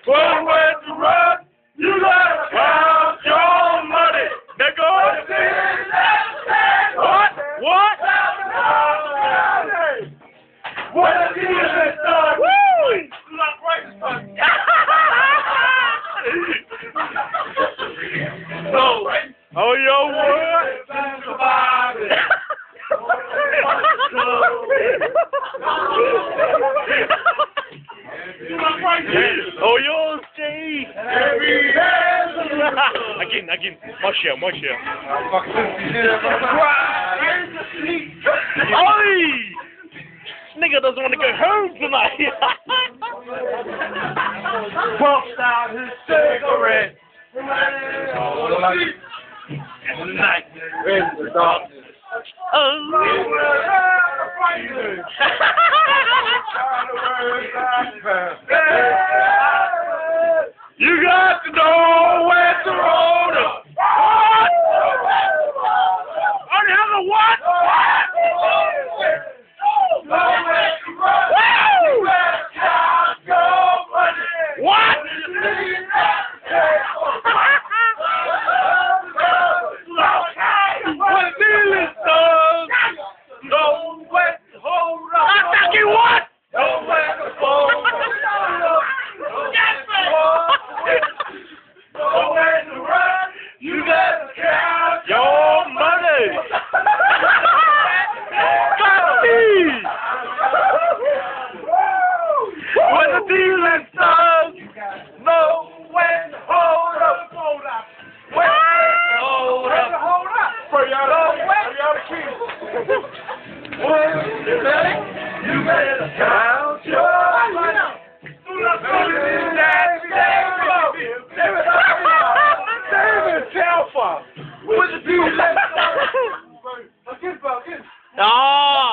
One way to run, you gotta count your money. There goes. What? What? What a deal is done. Woo! So, oh, yo, what? Oh, yours, Steve. Again. My share. Oi! Nigga doesn't want to go home tonight. Puffed out his cigarette. Night in the darkness. Oh. You got to know where to hold up. What? On the other what? What? What deal is done? Know where to hold up. I'm talking what? Know where to hold up. Know where to run. You gotta count your money. When the deal is done, know when to hold up. When to hold up. For y'all the keys. You better count your money. David Telfer. With the deal is done. Ah!